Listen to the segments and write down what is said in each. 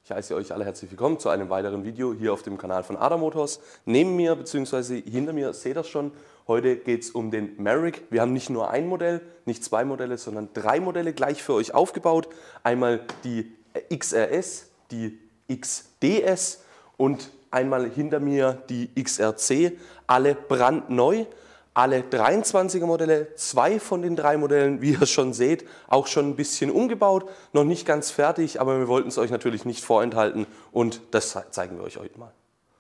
Ich heiße euch alle herzlich willkommen zu einem weiteren Video hier auf dem Kanal von ADA Motors. Neben mir bzw. hinter mir seht ihr schon, heute geht es um den Maverick. Wir haben nicht nur ein Modell, nicht zwei Modelle, sondern drei Modelle gleich für euch aufgebaut. Einmal die XRS, die XDS und einmal hinter mir die XRC, alle brandneu. Alle 23er Modelle, zwei von den drei Modellen, wie ihr schon seht, auch schon ein bisschen umgebaut, noch nicht ganz fertig, aber wir wollten es euch natürlich nicht vorenthalten und das zeigen wir euch heute mal.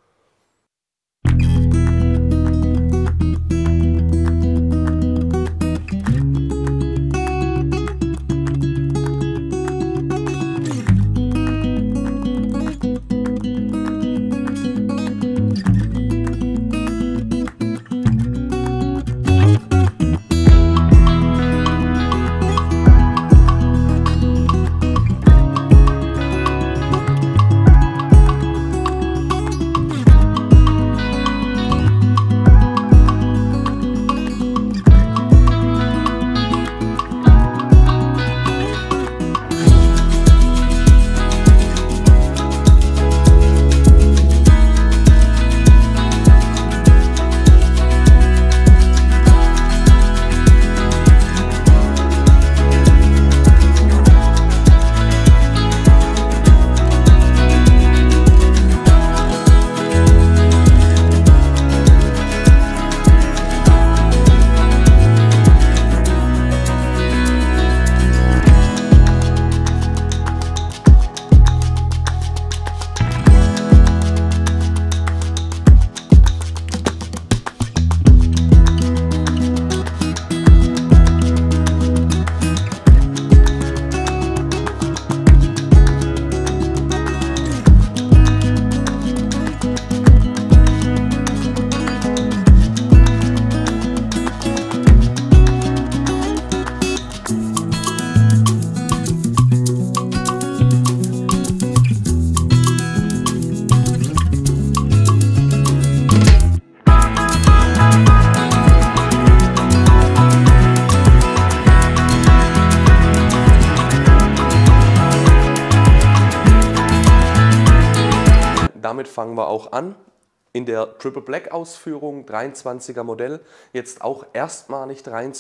Damit fangen wir auch an. In der Triple Black Ausführung, 23er Modell, jetzt auch erstmalig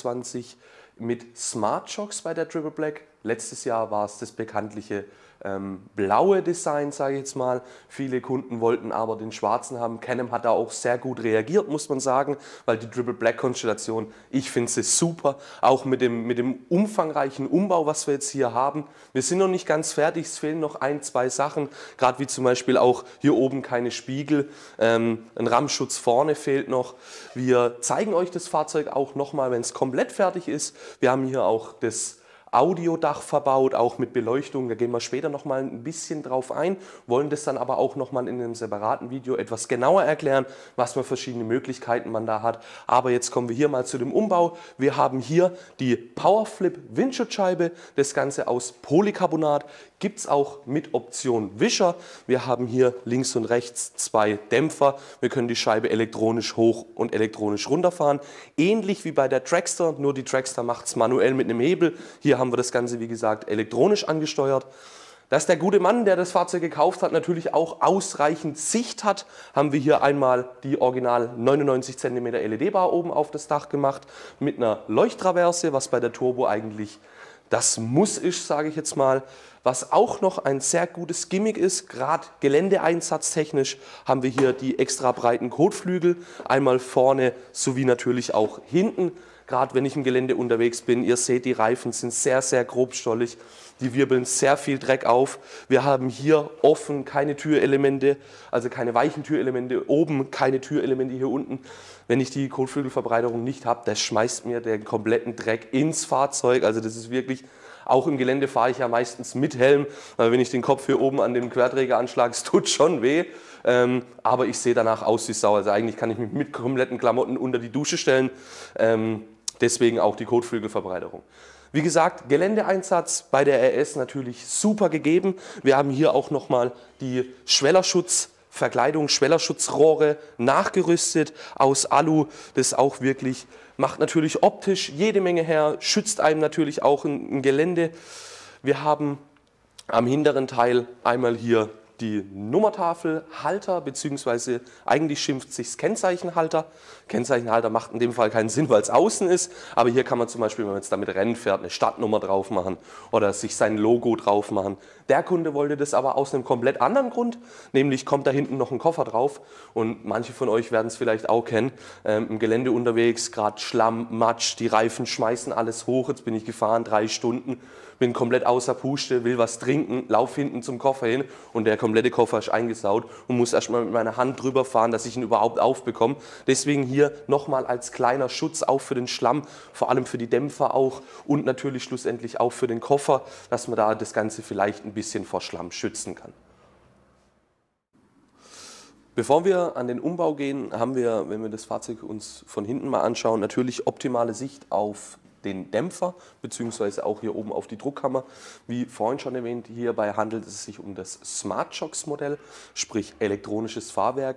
23 mit Smart Shocks bei der Triple Black. Letztes Jahr war es das bekanntliche blaue Design, sage ich jetzt mal. Viele Kunden wollten aber den schwarzen haben. Can-Am hat da auch sehr gut reagiert, muss man sagen, weil die Triple Black Konstellation, ich finde sie super. Auch mit dem umfangreichen Umbau, was wir jetzt hier haben. Wir sind noch nicht ganz fertig, es fehlen noch ein, zwei Sachen, gerade wie zum Beispiel auch hier oben keine Spiegel. Ein Rammschutz vorne fehlt noch. Wir zeigen euch das Fahrzeug auch nochmal, wenn es komplett fertig ist. Wir haben hier auch das Audiodach verbaut, auch mit Beleuchtung, da gehen wir später noch mal ein bisschen drauf ein, wollen das dann aber auch noch mal in einem separaten Video etwas genauer erklären, was für verschiedene Möglichkeiten man da hat. Aber jetzt kommen wir hier mal zu dem Umbau. Wir haben hier die Powerflip Windschutzscheibe, das Ganze aus Polycarbonat, gibt es auch mit Option Wischer. Wir haben hier links und rechts zwei Dämpfer. Wir können die Scheibe elektronisch hoch und elektronisch runterfahren. Ähnlich wie bei der Dragster, nur die Dragster macht es manuell mit einem Hebel. Hier haben wir das Ganze, wie gesagt, elektronisch angesteuert. Dass der gute Mann, der das Fahrzeug gekauft hat, natürlich auch ausreichend Sicht hat, haben wir hier einmal die original 99 cm LED-Bar oben auf das Dach gemacht mit einer Leuchttraverse, was bei der Turbo eigentlich das Muss ist, sage ich jetzt mal. Was auch noch ein sehr gutes Gimmick ist, gerade geländeeinsatztechnisch, haben wir hier die extra breiten Kotflügel, einmal vorne sowie natürlich auch hinten. Gerade wenn ich im Gelände unterwegs bin, ihr seht, die Reifen sind sehr, sehr grobstollig, die wirbeln sehr viel Dreck auf. Wir haben hier offen keine Türelemente, also keine weichen Türelemente, oben keine Türelemente hier unten. Wenn ich die Kotflügelverbreiterung nicht habe, das schmeißt mir den kompletten Dreck ins Fahrzeug, also das ist wirklich... Auch im Gelände fahre ich ja meistens mit Helm, weil wenn ich den Kopf hier oben an dem Querträger anschlage, es tut schon weh. Aber ich sehe danach aus wie Sau. Also eigentlich kann ich mich mit kompletten Klamotten unter die Dusche stellen. Deswegen auch die Kotflügelverbreiterung. Wie gesagt, Geländeeinsatz bei der RS natürlich super gegeben. Wir haben hier auch nochmal die Schwellerschutzverkleidung, Schwellerschutzrohre nachgerüstet aus Alu. Das auch wirklich macht natürlich optisch jede Menge her, schützt einem natürlich auch ein Gelände. Wir haben Am hinteren Teil einmal hier die Nummertafelhalter, beziehungsweise eigentlich schimpft sich Kennzeichenhalter. Kennzeichenhalter macht in dem Fall keinen Sinn, weil es außen ist, aber hier kann man zum Beispiel, wenn man jetzt damit Rennen fährt, eine Stadtnummer drauf machen oder sich sein Logo drauf machen. Der Kunde wollte das aber aus einem komplett anderen Grund, nämlich kommt da hinten noch ein Koffer drauf und manche von euch werden es vielleicht auch kennen, im Gelände unterwegs, gerade Schlamm, Matsch, die Reifen schmeißen alles hoch, jetzt bin ich gefahren, 3 Stunden, bin komplett außer Puste, will was trinken, lauf hinten zum Koffer hin und der komplette Koffer ist eingesaut und muss erstmal mit meiner Hand drüber fahren, dass ich ihn überhaupt aufbekomme. Deswegen hier nochmal als kleiner Schutz auch für den Schlamm, vor allem für die Dämpfer auch und natürlich schlussendlich auch für den Koffer, dass man da das Ganze vielleicht ein bisschen vor Schlamm schützen kann. Bevor wir an den Umbau gehen, haben wir, wenn wir das Fahrzeug uns von hinten mal anschauen, natürlich optimale Sicht auf den Dämpfer, beziehungsweise auch hier oben auf die Druckkammer. Wie vorhin schon erwähnt, hierbei handelt es sich um das SmartShocks Modell, sprich elektronisches Fahrwerk.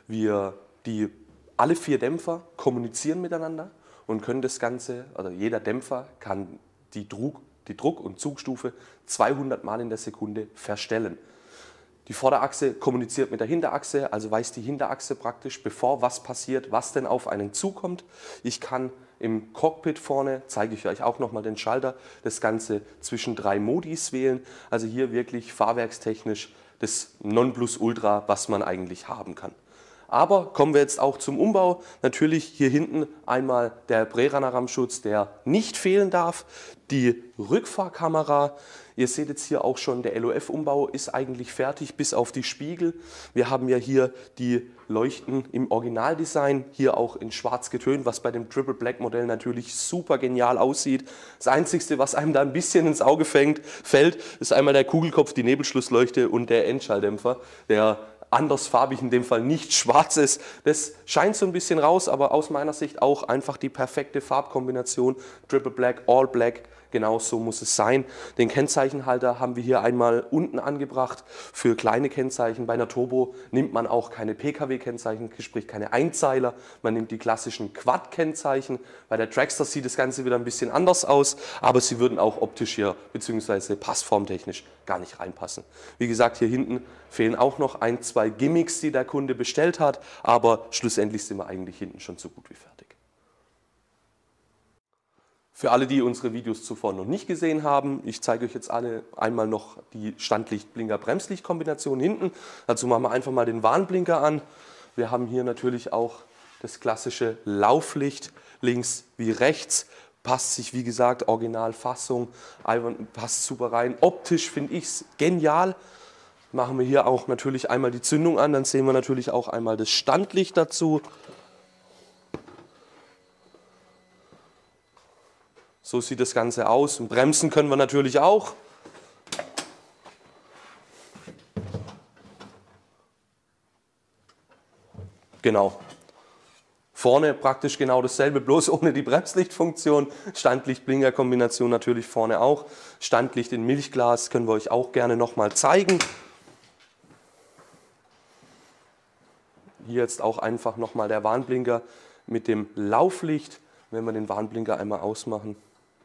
Alle 4 Dämpfer kommunizieren miteinander und können das Ganze, also jeder Dämpfer kann die Druck- und Zugstufe 200 Mal in der Sekunde verstellen. Die Vorderachse kommuniziert mit der Hinterachse, also weiß die Hinterachse praktisch, bevor was passiert, was denn auf einen zukommt. Ich kann im Cockpit vorne, zeige ich euch auch nochmal den Schalter, das Ganze zwischen 3 Modis wählen. Also hier wirklich fahrwerkstechnisch das Nonplusultra, was man eigentlich haben kann. Aber kommen wir jetzt auch zum Umbau. Natürlich hier hinten einmal der Prärahmenschutz, der nicht fehlen darf. Die Rückfahrkamera. Ihr seht jetzt hier auch schon, der LOF-Umbau ist eigentlich fertig, bis auf die Spiegel. Wir haben ja hier die Leuchten im Originaldesign, hier auch in schwarz getönt, was bei dem Triple Black Modell natürlich super genial aussieht. Das Einzige, was einem da ein bisschen ins Auge fällt, ist einmal der Kugelkopf, die Nebelschlussleuchte und der Endschalldämpfer, der andersfarbig, in dem Fall nicht schwarz ist. Das scheint so ein bisschen raus, aber aus meiner Sicht auch einfach die perfekte Farbkombination. Triple Black, All Black, genau so muss es sein. Den Kennzeichenhalter haben wir hier einmal unten angebracht für kleine Kennzeichen. Bei einer Turbo nimmt man auch keine PKW-Kennzeichen, sprich keine Einzeiler. Man nimmt die klassischen Quad-Kennzeichen. Bei der Dragster sieht das Ganze wieder ein bisschen anders aus, aber sie würden auch optisch hier bzw. passformtechnisch gar nicht reinpassen. Wie gesagt, hier hinten fehlen auch noch 1, 2 Gimmicks, die der Kunde bestellt hat, aber schlussendlich sind wir eigentlich hinten schon so gut wie fertig. Für alle, die unsere Videos zuvor noch nicht gesehen haben, ich zeige euch jetzt alle einmal noch die Standlicht-Blinker-Bremslicht-Kombination hinten. Dazu machen wir einfach mal den Warnblinker an. Wir haben hier natürlich auch das klassische Lauflicht, links wie rechts. Passt sich, wie gesagt, Originalfassung, passt super rein. Optisch finde ich es genial. Machen wir hier auch natürlich einmal die Zündung an, dann sehen wir natürlich auch einmal das Standlicht dazu. So sieht das Ganze aus. Und bremsen können wir natürlich auch. Genau. Vorne praktisch genau dasselbe, bloß ohne die Bremslichtfunktion. Standlicht-Blinker-Kombination natürlich vorne auch. Standlicht in Milchglas können wir euch auch gerne nochmal zeigen. Hier jetzt auch einfach nochmal der Warnblinker mit dem Lauflicht. Wenn wir den Warnblinker einmal ausmachen.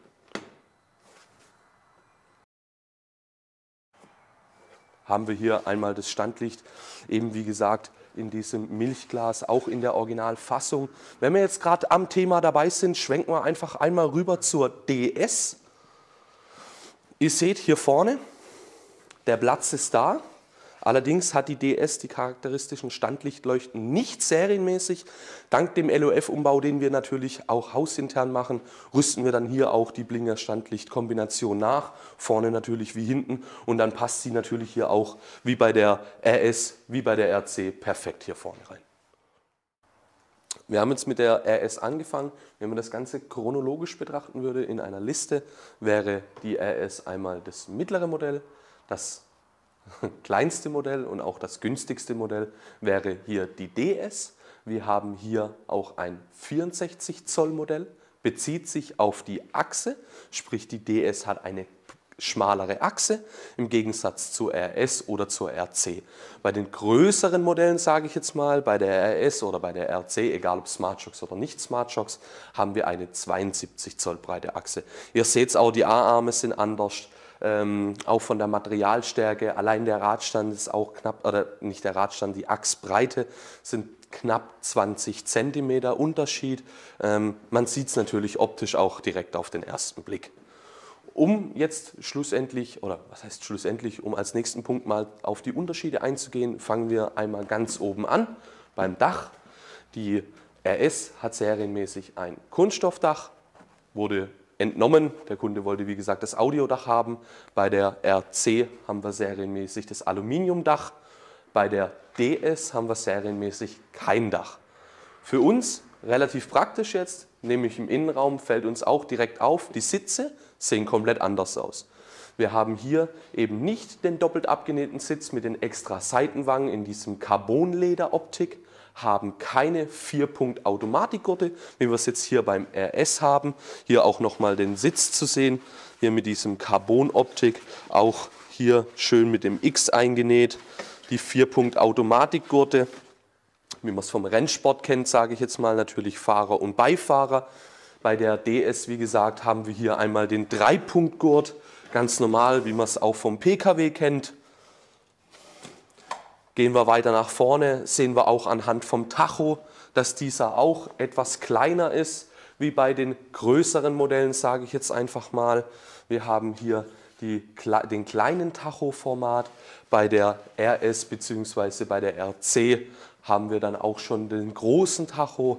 Haben wir hier einmal das Standlicht, eben wie gesagt in diesem Milchglas, auch in der Originalfassung. Wenn wir jetzt gerade am Thema dabei sind, schwenken wir einfach einmal rüber zur DS. Ihr seht hier vorne, der Platz ist da. Allerdings hat die DS die charakteristischen Standlichtleuchten nicht serienmäßig. Dank dem LOF-Umbau, den wir natürlich auch hausintern machen, rüsten wir dann hier auch die Blinker-Standlicht-Kombination nach. Vorne natürlich wie hinten und dann passt sie natürlich hier auch wie bei der RS, wie bei der RC perfekt hier vorne rein. Wir haben jetzt mit der RS angefangen. Wenn man das Ganze chronologisch betrachten würde in einer Liste, wäre die RS einmal das mittlere Modell, das kleinste Modell und auch das günstigste Modell wäre hier die DS. Wir haben hier auch ein 64 Zoll Modell, bezieht sich auf die Achse, sprich die DS hat eine schmalere Achse im Gegensatz zur RS oder zur RC. Bei den größeren Modellen, sage ich jetzt mal, bei der RS oder bei der RC, egal ob SmartShocks oder nicht SmartShocks, haben wir eine 72 Zoll breite Achse. Ihr seht es auch, die A-Arme sind anders. auch von der Materialstärke. Allein der Radstand ist auch knapp, oder nicht der Radstand, die Achsbreite sind knapp 20 cm Unterschied. Man sieht es natürlich optisch auch direkt auf den ersten Blick. Um jetzt schlussendlich, oder was heißt schlussendlich, um als nächsten Punkt mal auf die Unterschiede einzugehen, fangen wir einmal ganz oben an, beim Dach. Die RS hat serienmäßig ein Kunststoffdach, wurde entnommen. Der Kunde wollte, wie gesagt, das Audiodach haben. Bei der RC haben wir serienmäßig das Aluminiumdach. Bei der DS haben wir serienmäßig kein Dach. Für uns relativ praktisch jetzt, nämlich im Innenraum fällt uns auch direkt auf, die Sitze sehen komplett anders aus. Wir haben hier eben nicht den doppelt abgenähten Sitz mit den extra Seitenwangen in diesem Carbonleder-Optik, haben keine 4-Punkt-Automatikgurte, wie wir es jetzt hier beim RS haben. Hier auch nochmal den Sitz zu sehen, hier mit diesem Carbon-Optik, auch hier schön mit dem X eingenäht. Die 4-Punkt-Automatikgurte, wie man es vom Rennsport kennt, sage ich jetzt mal, natürlich Fahrer und Beifahrer. Bei der DS, wie gesagt, haben wir hier einmal den 3-Punkt-Gurt, ganz normal, wie man es auch vom PKW kennt. Gehen wir weiter nach vorne, sehen wir auch anhand vom Tacho, dass dieser auch etwas kleiner ist, wie bei den größeren Modellen, sage ich jetzt einfach mal. Wir haben hier den kleinen Tacho-Format. Bei der RS bzw. bei der RC haben wir dann auch schon den großen Tacho.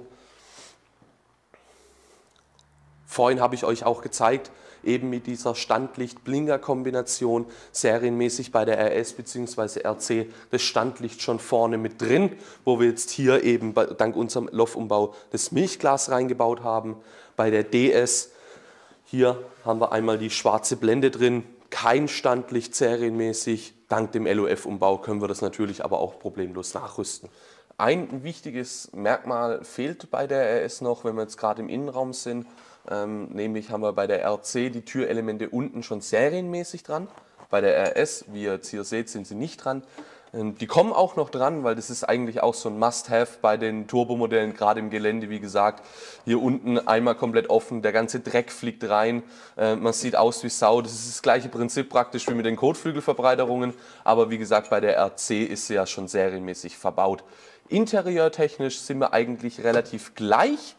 Vorhin habe ich euch auch gezeigt, eben mit dieser Standlicht-Blinker-Kombination serienmäßig bei der RS bzw. RC das Standlicht schon vorne mit drin, wo wir jetzt hier eben dank unserem Loftumbau das Milchglas reingebaut haben. Bei der DS, hier haben wir einmal die schwarze Blende drin, kein Standlicht serienmäßig. Dank dem LOF-Umbau können wir das natürlich aber auch problemlos nachrüsten. Ein wichtiges Merkmal fehlt bei der RS noch, wenn wir jetzt gerade im Innenraum sind. Nämlich haben wir bei der RC die Türelemente unten schon serienmäßig dran. Bei der RS, wie ihr jetzt hier seht, sind sie nicht dran. Die kommen auch noch dran, weil das ist eigentlich auch so ein Must-Have bei den Turbomodellen, gerade im Gelände, wie gesagt. Hier unten einmal komplett offen, der ganze Dreck fliegt rein, man sieht aus wie Sau. Das ist das gleiche Prinzip praktisch wie mit den Kotflügelverbreiterungen, aber wie gesagt, bei der RC ist sie ja schon serienmäßig verbaut. Interieurtechnisch sind wir eigentlich relativ gleich.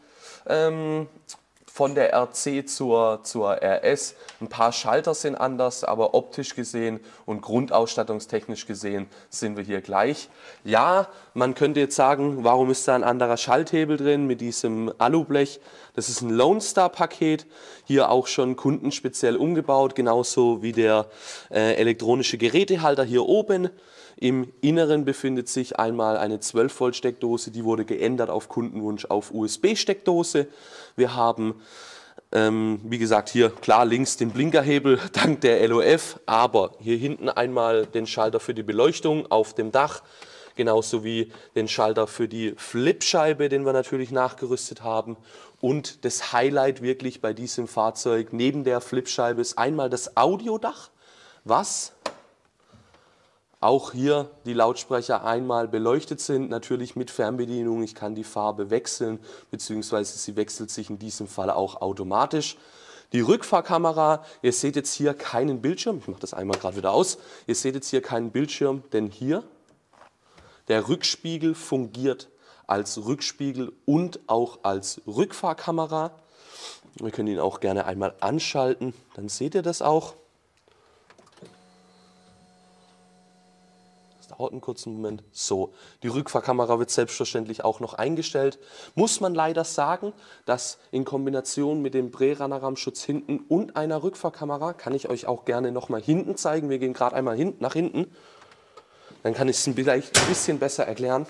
Von der RC zur RS. Ein paar Schalter sind anders, aber optisch gesehen und grundausstattungstechnisch gesehen sind wir hier gleich. Ja, man könnte jetzt sagen, warum ist da ein anderer Schalthebel drin mit diesem Alublech? Das ist ein Lone Star Paket, hier auch schon kundenspeziell umgebaut, genauso wie der elektronische Gerätehalter hier oben. Im Inneren befindet sich einmal eine 12 Volt Steckdose, die wurde geändert auf Kundenwunsch auf USB-Steckdose. Wir haben, wie gesagt, hier klar links den Blinkerhebel dank der LOF, aber hier hinten einmal den Schalter für die Beleuchtung auf dem Dach, genauso wie den Schalter für die Flipscheibe, den wir natürlich nachgerüstet haben. Und das Highlight wirklich bei diesem Fahrzeug neben der Flipscheibe ist einmal das Audiodach, was auch hier die Lautsprecher einmal beleuchtet sind, natürlich mit Fernbedienung. Ich kann die Farbe wechseln, beziehungsweise sie wechselt sich in diesem Fall auch automatisch. Die Rückfahrkamera, ihr seht jetzt hier keinen Bildschirm, ich mache das einmal gerade wieder aus, ihr seht jetzt hier keinen Bildschirm, denn hier der Rückspiegel fungiert als Rückspiegel und auch als Rückfahrkamera. Wir können ihn auch gerne einmal anschalten, dann seht ihr das auch. Dauert einen kurzen Moment. So, die Rückfahrkamera wird selbstverständlich auch noch eingestellt. Muss man leider sagen, dass in Kombination mit dem Prä-Ranaram-Schutz hinten und einer Rückfahrkamera, kann ich euch auch gerne noch mal hinten zeigen. Wir gehen gerade einmal nach hinten. Dann kann ich es vielleicht ein bisschen besser erklären.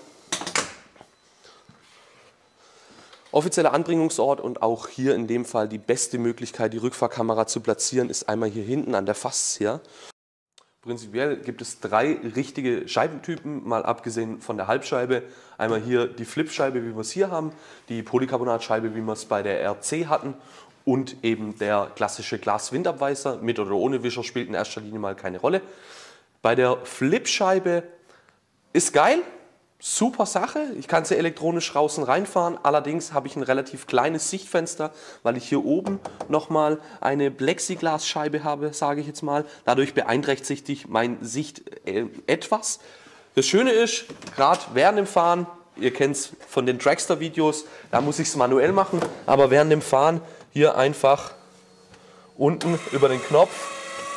Offizieller Anbringungsort und auch hier in dem Fall die beste Möglichkeit, die Rückfahrkamera zu platzieren, ist einmal hier hinten an der Faszie. Prinzipiell gibt es 3 richtige Scheibentypen, mal abgesehen von der Halbscheibe. Einmal hier die Flipscheibe, wie wir es hier haben, die Polycarbonatscheibe, wie wir es bei der RC hatten und eben der klassische Glas-Windabweiser. Mit oder ohne Wischer spielt in erster Linie mal keine Rolle. Bei der Flipscheibe ist geil, super Sache. Ich kann sie elektronisch draußen reinfahren. Allerdings habe ich ein relativ kleines Sichtfenster, weil ich hier oben nochmal eine Plexiglasscheibe habe, sage ich jetzt mal. Dadurch beeinträchtigt sich meine Sicht etwas. Das Schöne ist, gerade während dem Fahren, ihr kennt es von den Dragster-Videos, da muss ich es manuell machen, aber während dem Fahren hier einfach unten über den Knopf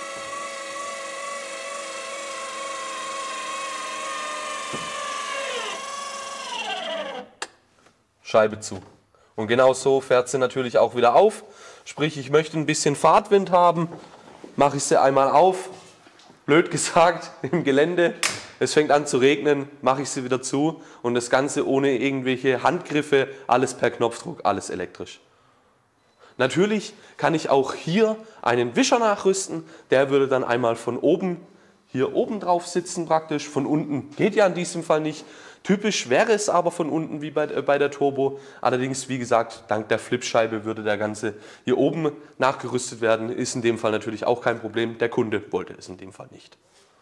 Scheibe zu. Und genau so fährt sie natürlich auch wieder auf. Sprich, ich möchte ein bisschen Fahrtwind haben, mache ich sie einmal auf. Blöd gesagt, im Gelände, es fängt an zu regnen, mache ich sie wieder zu. Und das Ganze ohne irgendwelche Handgriffe, alles per Knopfdruck, alles elektrisch. Natürlich kann ich auch hier einen Wischer nachrüsten. Der würde dann einmal von oben, hier oben drauf sitzen praktisch. Von unten geht ja in diesem Fall nicht. Typisch wäre es aber von unten wie bei der Turbo. Allerdings, wie gesagt, dank der Flipscheibe würde der Ganze hier oben nachgerüstet werden. Ist in dem Fall natürlich auch kein Problem. Der Kunde wollte es in dem Fall nicht.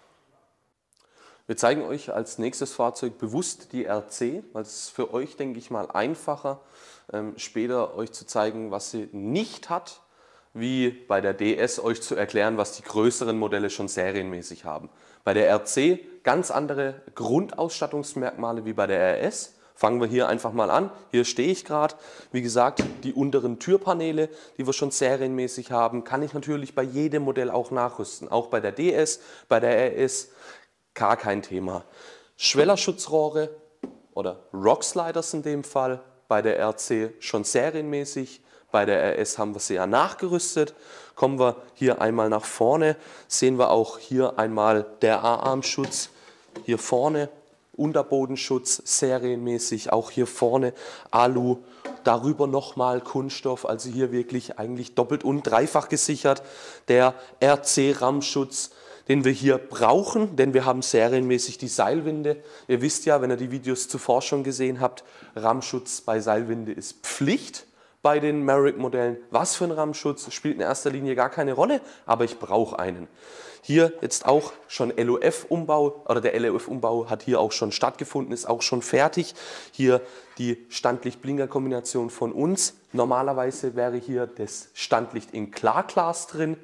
Wir zeigen euch als nächstes Fahrzeug bewusst die RC, weil es ist für euch, denke ich mal, einfacher, später euch zu zeigen, was sie nicht hat, wie bei der DS euch zu erklären, was die größeren Modelle schon serienmäßig haben. Bei der RC ganz andere Grundausstattungsmerkmale wie bei der RS. Fangen wir hier einfach mal an. Hier stehe ich gerade. Wie gesagt, die unteren Türpaneele, die wir schon serienmäßig haben, kann ich natürlich bei jedem Modell auch nachrüsten. Auch bei der DS, bei der RS, gar kein Thema. Schwellerschutzrohre oder Rocksliders in dem Fall, bei der RC schon serienmäßig. Bei der RS haben wir sie ja nachgerüstet. Kommen wir hier einmal nach vorne, sehen wir auch hier einmal der A-Armschutz. Hier vorne Unterbodenschutz serienmäßig, auch hier vorne Alu, darüber nochmal Kunststoff, also hier wirklich eigentlich doppelt und dreifach gesichert. Der RC-Rammschutz, den wir hier brauchen, denn wir haben serienmäßig die Seilwinde. Ihr wisst ja, wenn ihr die Videos zuvor schon gesehen habt, Rammschutz bei Seilwinde ist Pflicht. Bei den Maverick-Modellen, was für ein Rammschutz, spielt in erster Linie gar keine Rolle, aber ich brauche einen. Hier jetzt auch schon LOF-Umbau, oder der LOF-Umbau hat hier auch schon stattgefunden, ist auch schon fertig. Hier die Standlicht-Blinker-Kombination von uns. Normalerweise wäre hier das Standlicht in Klarglas drin,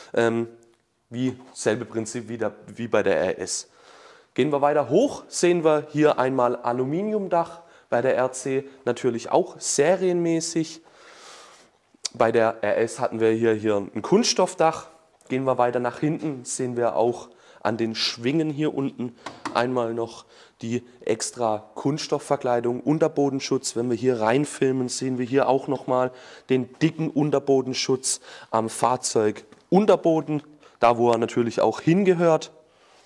wie selbe Prinzip wie bei der RS. Gehen wir weiter hoch, sehen wir hier einmal Aluminiumdach, bei der RC natürlich auch serienmäßig. Bei der RS hatten wir hier ein Kunststoffdach. Gehen wir weiter nach hinten, sehen wir auch an den Schwingen hier unten einmal noch die extra Kunststoffverkleidung, Unterbodenschutz. Wenn wir hier reinfilmen, sehen wir hier auch nochmal den dicken Unterbodenschutz am Fahrzeug Unterboden, da wo er natürlich auch hingehört.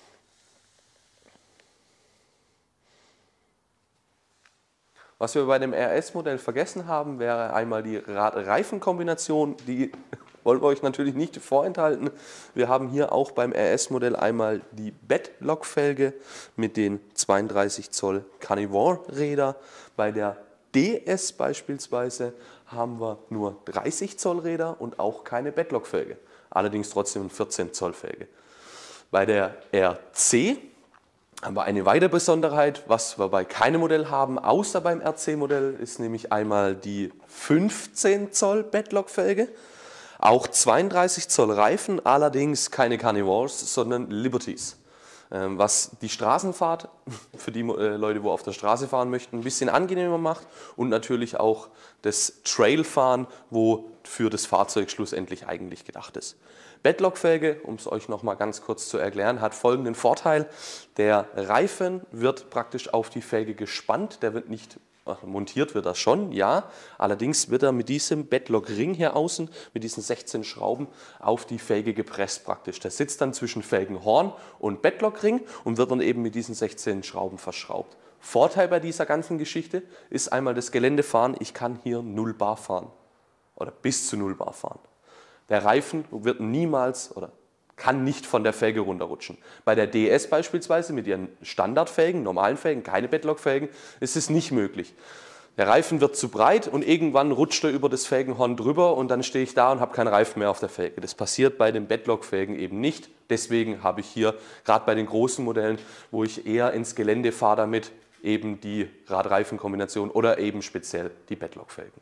Was wir bei dem RS-Modell vergessen haben, wäre einmal die Rad-Reifen-Kombination. Die wollen wir euch natürlich nicht vorenthalten. Wir haben hier auch beim RS-Modell einmal die Bedlock-Felge mit den 32 Zoll Carnivore-Räder. Bei der DS beispielsweise haben wir nur 30 Zoll Räder und auch keine Bedlock-Felge. Allerdings trotzdem eine 14 Zoll Felge. Bei der RC haben wir eine weitere Besonderheit, was wir bei keinem Modell haben, außer beim RC-Modell, ist nämlich einmal die 15 Zoll Bedlock-Felge, auch 32 Zoll Reifen, allerdings keine Carnivores, sondern Liberties. Was die Straßenfahrt für die Leute, die auf der Straße fahren möchten, ein bisschen angenehmer macht und natürlich auch das Trailfahren, wo für das Fahrzeug schlussendlich eigentlich gedacht ist. Bedlock-Felge, um es euch noch mal ganz kurz zu erklären, hat folgenden Vorteil. Der Reifen wird praktisch auf die Felge gespannt, der wird nicht montiert, wird das schon, ja. Allerdings wird er mit diesem Bedlock-Ring hier außen, mit diesen 16 Schrauben, auf die Felge gepresst praktisch. Der sitzt dann zwischen Felgenhorn und Bedlock-Ring und wird dann eben mit diesen 16 Schrauben verschraubt. Vorteil bei dieser ganzen Geschichte ist einmal das Geländefahren. Ich kann hier 0 Bar fahren oder bis zu 0 Bar fahren. Der Reifen wird niemals oder kann nicht von der Felge runterrutschen. Bei der DS beispielsweise mit ihren Standardfelgen, normalen Felgen, keine Bedlock-Felgen, ist es nicht möglich. Der Reifen wird zu breit und irgendwann rutscht er über das Felgenhorn drüber und dann stehe ich da und habe keinen Reifen mehr auf der Felge. Das passiert bei den Bedlock-Felgen eben nicht. Deswegen habe ich hier, gerade bei den großen Modellen, wo ich eher ins Gelände fahre damit, eben die Radreifenkombination oder eben speziell die Badlock-Felgen.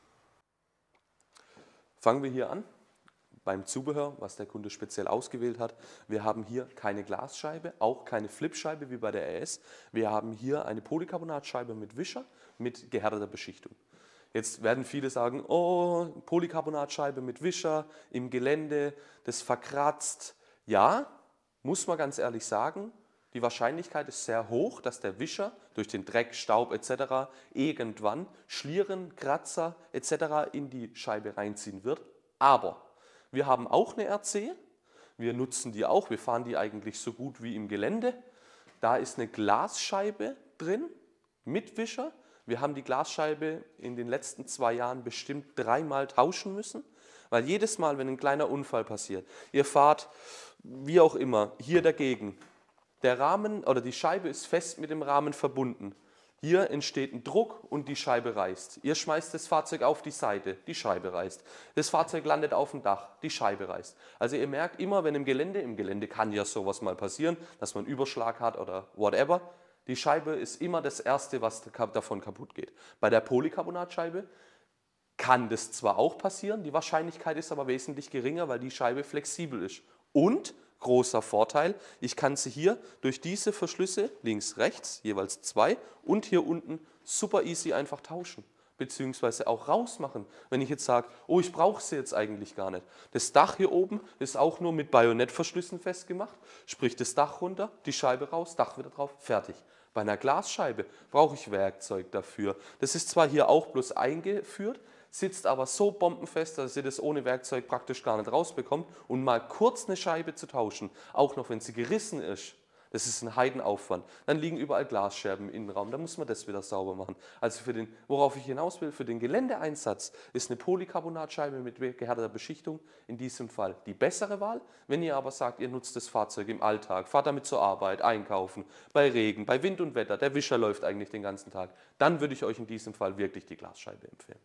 Fangen wir hier an beim Zubehör, was der Kunde speziell ausgewählt hat. Wir haben hier keine Glasscheibe, auch keine Flipscheibe wie bei der RS. Wir haben hier eine Polycarbonatscheibe mit Wischer mit gehärteter Beschichtung. Jetzt werden viele sagen, oh, Polycarbonatscheibe mit Wischer im Gelände, das verkratzt. Ja, muss man ganz ehrlich sagen, die Wahrscheinlichkeit ist sehr hoch, dass der Wischer durch den Dreck, Staub etc. irgendwann Schlieren, Kratzer etc. in die Scheibe reinziehen wird. Aber wir haben auch eine RC, wir nutzen die auch, wir fahren die eigentlich so gut wie im Gelände. Da ist eine Glasscheibe drin mit Wischer. Wir haben die Glasscheibe in den letzten 2 Jahren bestimmt 3-mal tauschen müssen, weil jedes Mal, wenn ein kleiner Unfall passiert, ihr fahrt wie auch immer hier dagegen, der Rahmen oder die Scheibe ist fest mit dem Rahmen verbunden. Hier entsteht ein Druck und die Scheibe reißt. Ihr schmeißt das Fahrzeug auf die Seite, die Scheibe reißt. Das Fahrzeug landet auf dem Dach, die Scheibe reißt. Also ihr merkt immer, wenn im Gelände kann ja sowas mal passieren, dass man einen Überschlag hat oder whatever. Die Scheibe ist immer das Erste, was davon kaputt geht. Bei der Polycarbonatscheibe kann das zwar auch passieren, die Wahrscheinlichkeit ist aber wesentlich geringer, weil die Scheibe flexibel ist. Und großer Vorteil, ich kann sie hier durch diese Verschlüsse, links, rechts, jeweils 2 und hier unten super easy einfach tauschen, beziehungsweise auch rausmachen. Wenn ich jetzt sage, oh, ich brauche sie jetzt eigentlich gar nicht. Das Dach hier oben ist auch nur mit Bajonettverschlüssen festgemacht, sprich das Dach runter, die Scheibe raus, Dach wieder drauf, fertig. Bei einer Glasscheibe brauche ich Werkzeug dafür. Das ist zwar hier auch bloß eingeführt, sitzt aber so bombenfest, dass ihr das ohne Werkzeug praktisch gar nicht rausbekommt. Und mal kurz eine Scheibe zu tauschen, auch noch wenn sie gerissen ist, das ist ein Heidenaufwand. Dann liegen überall Glasscherben im Innenraum, dann muss man das wieder sauber machen. Also worauf ich hinaus will, für den Geländeeinsatz ist eine Polycarbonatscheibe mit gehärteter Beschichtung in diesem Fall die bessere Wahl. Wenn ihr aber sagt, ihr nutzt das Fahrzeug im Alltag, fahrt damit zur Arbeit, einkaufen, bei Regen, bei Wind und Wetter, der Wischer läuft eigentlich den ganzen Tag, dann würde ich euch in diesem Fall wirklich die Glasscheibe empfehlen.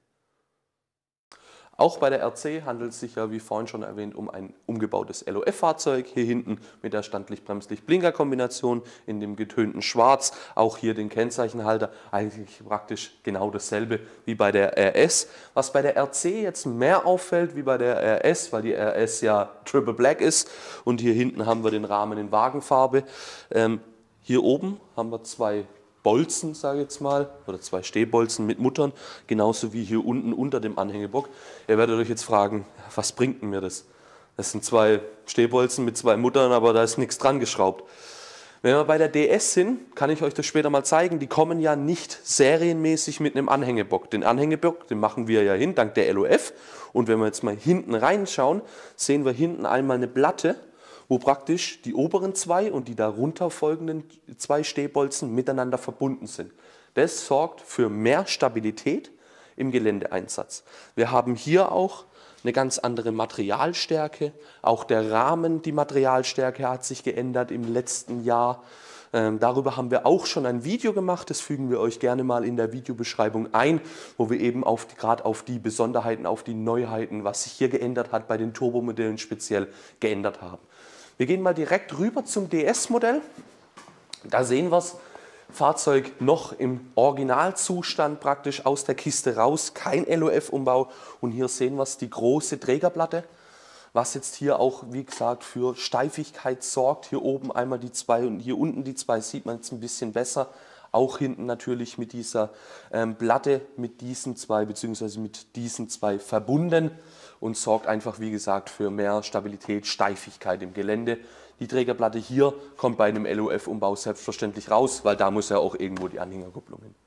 Auch bei der RC handelt es sich ja, wie vorhin schon erwähnt, um ein umgebautes LOF-Fahrzeug. Hier hinten mit der Standlicht-Bremslicht-Blinker-Kombination in dem getönten Schwarz. Auch hier den Kennzeichenhalter. Eigentlich praktisch genau dasselbe wie bei der RS. Was bei der RC jetzt mehr auffällt wie bei der RS, weil die RS ja Triple Black ist. Und hier hinten haben wir den Rahmen in Wagenfarbe. Hier oben haben wir 2 Bolzen, sage ich jetzt mal, oder 2 Stehbolzen mit Muttern, genauso wie hier unten unter dem Anhängebock. Ihr werdet euch jetzt fragen, was bringt mir das? Das sind 2 Stehbolzen mit 2 Muttern, aber da ist nichts dran geschraubt. Wenn wir bei der DS sind, kann ich euch das später mal zeigen, die kommen ja nicht serienmäßig mit einem Anhängebock. Den Anhängebock, den machen wir ja hin, dank der LOF. Und wenn wir jetzt mal hinten reinschauen, sehen wir hinten einmal eine Platte, wo praktisch die oberen 2 und die darunter folgenden 2 Stehbolzen miteinander verbunden sind. Das sorgt für mehr Stabilität im Geländeeinsatz. Wir haben hier auch eine ganz andere Materialstärke. Auch der Rahmen, die Materialstärke hat sich geändert im letzten Jahr. Darüber haben wir auch schon ein Video gemacht, das fügen wir euch gerne mal in der Videobeschreibung ein, wo wir eben gerade auf die Besonderheiten, auf die Neuheiten, was sich hier geändert hat, bei den Turbomodellen speziell geändert haben. Wir gehen mal direkt rüber zum DS-Modell. Da sehen wir das Fahrzeug noch im Originalzustand praktisch aus der Kiste raus, kein LOF-Umbau. Und hier sehen wir es, die große Trägerplatte, was jetzt hier auch, wie gesagt, für Steifigkeit sorgt. Hier oben einmal die 2 und hier unten die 2 sieht man jetzt ein bisschen besser. Auch hinten natürlich mit dieser Platte, mit diesen 2 bzw. mit diesen 2 verbunden und sorgt einfach, wie gesagt, für mehr Stabilität, Steifigkeit im Gelände. Die Trägerplatte hier kommt bei einem LOF-Umbau selbstverständlich raus, weil da muss ja auch irgendwo die Anhängerkupplung hin.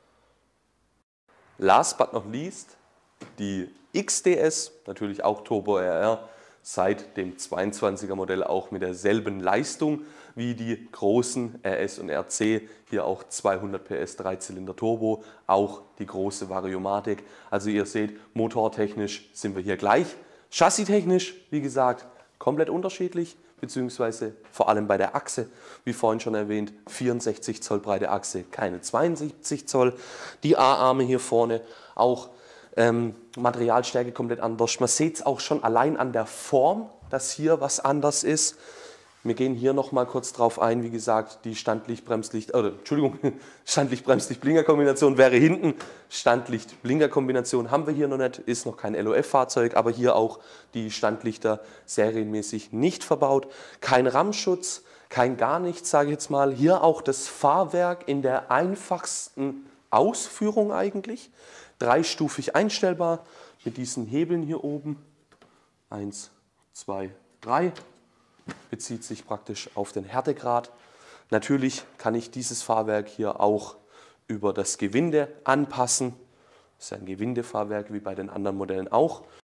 Last but not least die XDS, natürlich auch Turbo RR, seit dem 22er Modell auch mit derselben Leistung wie die großen RS und RC. Hier auch 200 PS 3-Zylinder Turbo, auch die große Variomatic. Also ihr seht, motortechnisch sind wir hier gleich. Chassistechnisch, wie gesagt, komplett unterschiedlich, beziehungsweise vor allem bei der Achse, wie vorhin schon erwähnt, 64 Zoll breite Achse, keine 72 Zoll. Die A-Arme hier vorne auch Materialstärke komplett anders. Man sieht es auch schon allein an der Form, dass hier was anders ist. Wir gehen hier nochmal kurz drauf ein, wie gesagt, die Standlicht-Bremslicht-Blinker-Kombination wäre hinten. Standlicht-Blinker-Kombination haben wir hier noch nicht, ist noch kein LOF-Fahrzeug, aber hier auch die Standlichter serienmäßig nicht verbaut. Kein Rammschutz, kein gar nichts, sage ich jetzt mal. Hier auch das Fahrwerk in der einfachsten Ausführung eigentlich. Dreistufig einstellbar mit diesen Hebeln hier oben. 1, 2, 3. Bezieht sich praktisch auf den Härtegrad. Natürlich kann ich dieses Fahrwerk hier auch über das Gewinde anpassen. Das ist ein Gewindefahrwerk wie bei den anderen Modellen auch.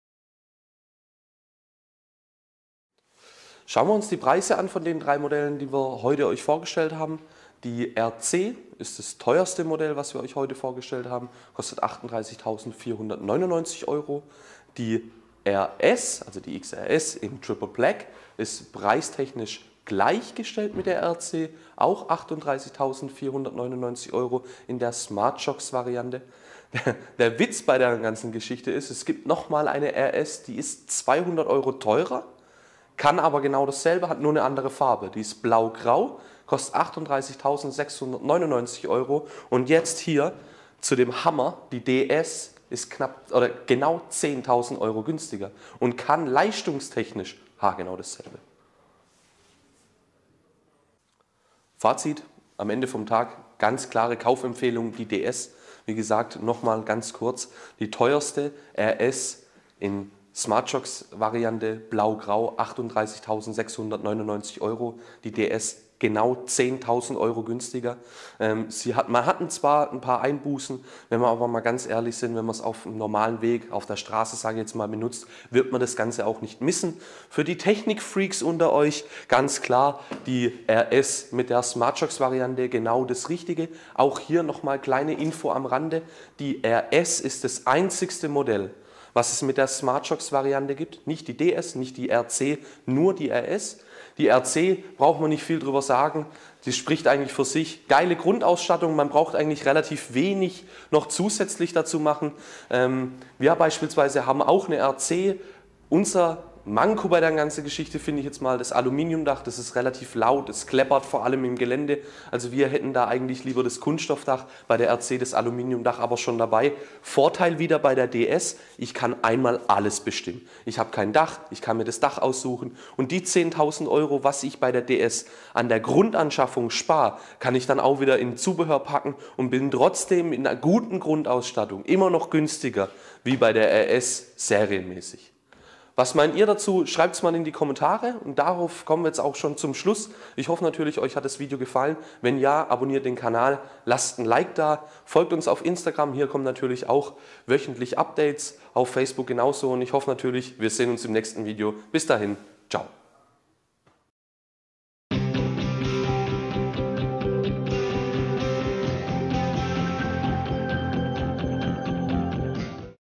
Schauen wir uns die Preise an von den 3 Modellen, die wir heute euch vorgestellt haben. Die RC ist das teuerste Modell, was wir euch heute vorgestellt haben, kostet 38.499 €. Die RS, also die XRS in Triple Black, ist preistechnisch gleichgestellt mit der RC, auch 38.499 € in der Smart Shocks Variante. Der Witz bei der ganzen Geschichte ist, es gibt nochmal eine RS, die ist 200 € teurer, kann aber genau dasselbe, hat nur eine andere Farbe. Die ist blau-grau, kostet 38.699 € und jetzt hier zu dem Hammer, die DS ist knapp oder genau 10.000 € günstiger und kann leistungstechnisch genau dasselbe. Fazit, am Ende vom Tag ganz klare Kaufempfehlung, die DS. Wie gesagt, nochmal ganz kurz, die teuerste RS in Smart Shocks Variante blau-grau 38.699 €, die DS genau 10.000 € günstiger. Man hat zwar ein paar Einbußen, wenn wir aber mal ganz ehrlich sind, wenn man es auf einem normalen Weg, auf der Straße, sage ich jetzt mal, benutzt, wird man das Ganze auch nicht missen. Für die Technikfreaks unter euch ganz klar die RS mit der Smart Shocks Variante genau das Richtige. Auch hier nochmal kleine Info am Rande, die RS ist das einzigste Modell, was es mit der Smart Shocks Variante gibt. Nicht die DS, nicht die RC, nur die RS. Die RC braucht man nicht viel drüber sagen, die spricht eigentlich für sich. Geile Grundausstattung, man braucht eigentlich relativ wenig noch zusätzlich dazu machen. Wir beispielsweise haben auch eine RC. Unser Manko bei der ganzen Geschichte finde ich jetzt mal das Aluminiumdach, das ist relativ laut, es kleppert vor allem im Gelände. Also wir hätten da eigentlich lieber das Kunststoffdach, bei der RC das Aluminiumdach aber schon dabei. Vorteil wieder bei der DS, ich kann einmal alles bestimmen. Ich habe kein Dach, ich kann mir das Dach aussuchen und die 10.000 €, was ich bei der DS an der Grundanschaffung spare, kann ich dann auch wieder in Zubehör packen und bin trotzdem in einer guten Grundausstattung immer noch günstiger wie bei der RS serienmäßig. Was meint ihr dazu? Schreibt es mal in die Kommentare und darauf kommen wir jetzt auch schon zum Schluss. Ich hoffe natürlich, euch hat das Video gefallen. Wenn ja, abonniert den Kanal, lasst ein Like da, folgt uns auf Instagram, hier kommen natürlich auch wöchentlich Updates, auf Facebook genauso und ich hoffe natürlich, wir sehen uns im nächsten Video. Bis dahin, ciao.